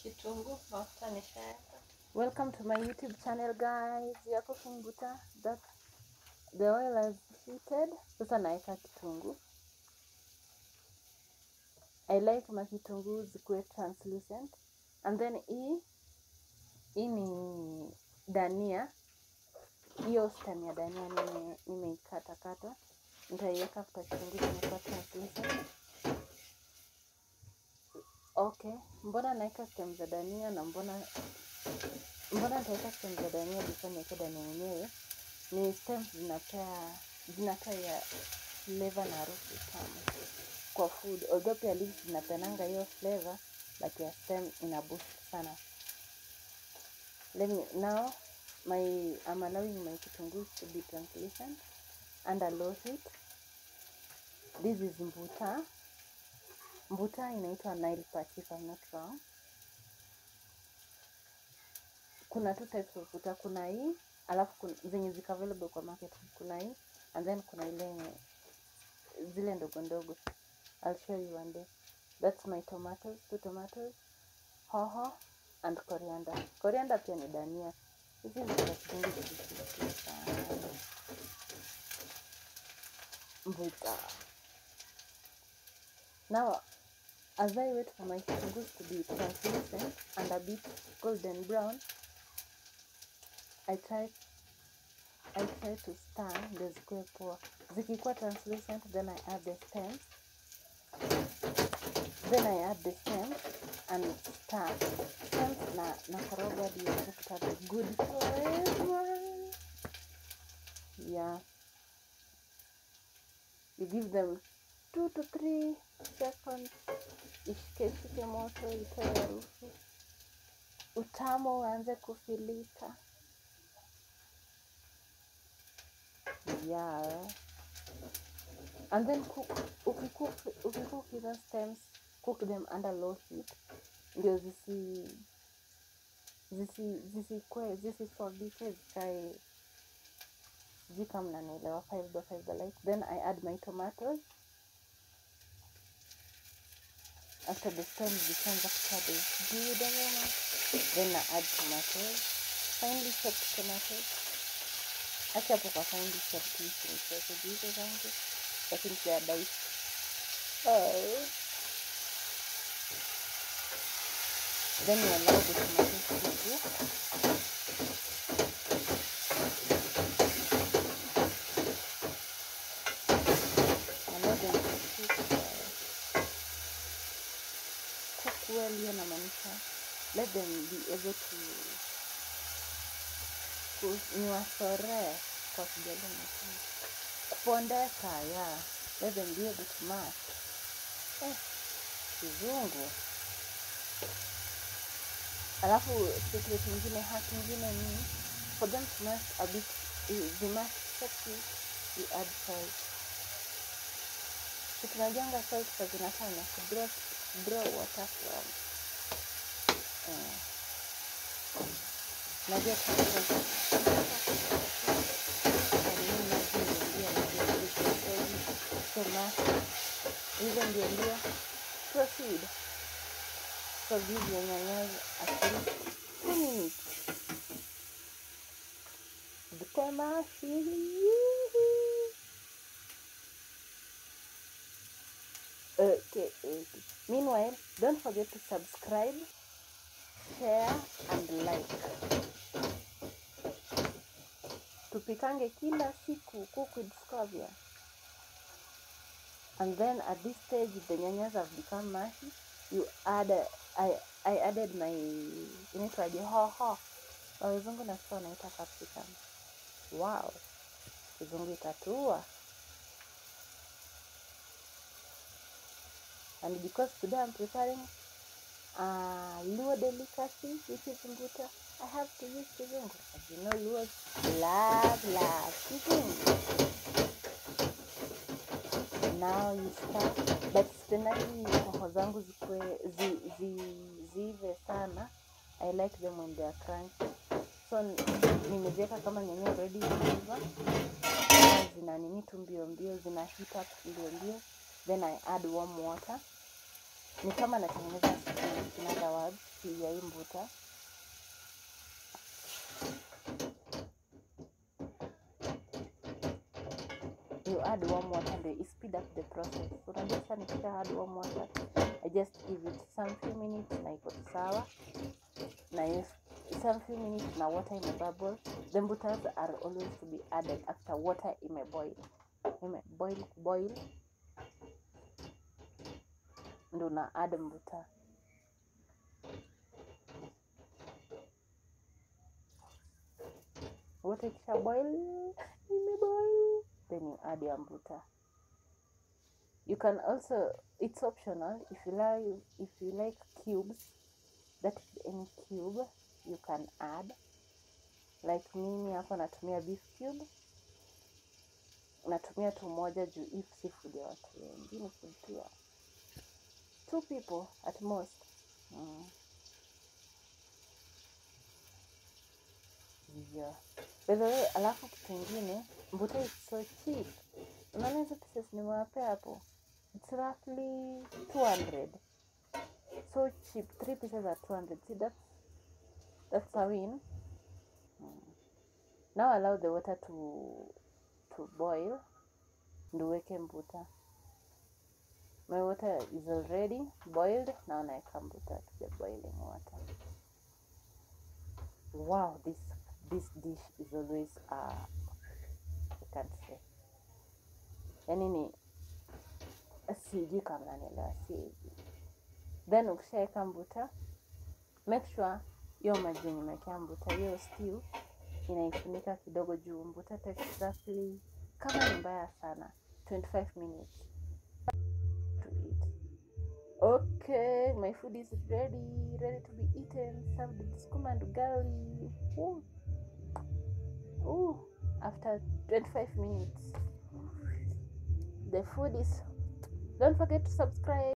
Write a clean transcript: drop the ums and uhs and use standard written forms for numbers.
kitunguu, mafuta nishaweka. Welcome to my YouTube channel, guys. We are cooking buta. That the oil has heated. Sasa naeka kitunguu. I like my kitunguu zikuwe translucent. And then hii ni dania. Hiyo stem ya dania nimeikata kata. Nitaiweka kwa kitunguu kimekuwa translucent. Okay, mbona naeka stem za dania na mbona nitaweka stem za dania before niweke dania yenyewe? Ni stems zinatoa flavor na harufu tamu kwa food. Although pia leaves zinapenanga hiyo flavor, but ya stem ina boost sana. Now I'm allowing my kitunguu to be translucent under low heat. This is mbuta. Mbuta inaitwa Nile perch if I'm not wrong. Kuna two types of mbuta. Kuna hii, alafu zenye ziko available kwa market. Kuna hii, and then kuna zile ndogo ndogo. I'll show you one day. That's my tomatoes, 2 tomatoes, hoho and coriander. Coriander pia ni dania. Hizi ni za kitunguu sana. Mbuta. Now, as I wait for my kitunguu to be translucent and a bit golden brown, I try to stir the zikuwe poa. Zikikuwa translucent, then I add the stems. Then I add the stems and stir. Stems na koroga hadi kupata good flavor. Yeah. You give them 2 to 3 seconds. Ishike moto, itoe harufu. Utamu uanze kufilika. Yeah. And then ukikook the stems, cook them under low heat. Ndio zisifogike zikae zika mnanielewa 5 the light. Then I add my tomatoes. After the stems become the good aroma, then I add tomatoes, finely chopped tomatoes. Acha hapo kwa finely chopped hizo zangu, lakini pia diced. Then you allow the tomatoes to cook. Allow them to cook well, yanamaanisha let them be able to niwasore kwa kijalo mkuu kupondeka. Yeah, let them be able to mash. Kizungu. Alafu secret nyingine, hack nyingine ni for them to mash a bit, the mash quickly, you add salt. Tunajanga salt kwa zinafanya draw water from najua hizo ndio proceed. So give your nyanya at least 2 minutes. Zikemashi. Okay. Meanwhile, don't forget to subscribe, share and like. Tupikange kila siku, cook with Scovia. And then at this stage, the nyanyas have become mushy. I added my inaitwaje hoho. Wazungu na sasa wanaita capsicum. Wow. Kizungu itatua. And because today I'm preparing Luo delicacy, which is mbuta, I have to use kizungu. As you know, Luos love kizungu. Now you start, but sipendi hoho zangu ziive sana. I like them when they are crunchy. So nimeziweka kama nyanya already ziiva. Zina nini tu mbio, zina heat up mbio. Then I add warm water. Ni kama natengeneza stew, in other words, ya hii mbuta. You add warm water and you speed up the process. So unajua sasa nikisha add warm water, I just give it some few minutes na iko sawa. Na use some few minutes na water imebubble. The mbutas are always to be added after water imeboil. Boil. Ndo na add mbuta. Water ikisha boil, imeboil, then you add your mbuta. You can also, it's optional, if you like cubes, that is any cube you can add. Like mimi hapa natumia beef cube. Natumia tu moja juu if si food ya watu wengi, ni food tu ya 2 people at most. Yeah. By the way, alafu kitu ingine, mbuta is so cheap. Unaona hizo pieces nimewapea hapo? It's roughly 200. So cheap. 3 pieces at 200. See, that's a win. Now allow the water to boil. Ndo weke mbuta. My water is already boiled. Now naeka mbuta to the boiling water. Wow, this dish is always I can't say. Yani ni sijui kama nanielewa, sijui. Then ukishaeka mbuta, make sure hiyo maji nimewekea mbuta, hiyo stew inaifunika kidogo juu mbuta takes roughly, kama ni mbaya sana, 25 minutes to eat. Okay, my food is ready to be eaten. Served with sukuma and ugali. After 25 minutes, the food is. Don't forget to subscribe.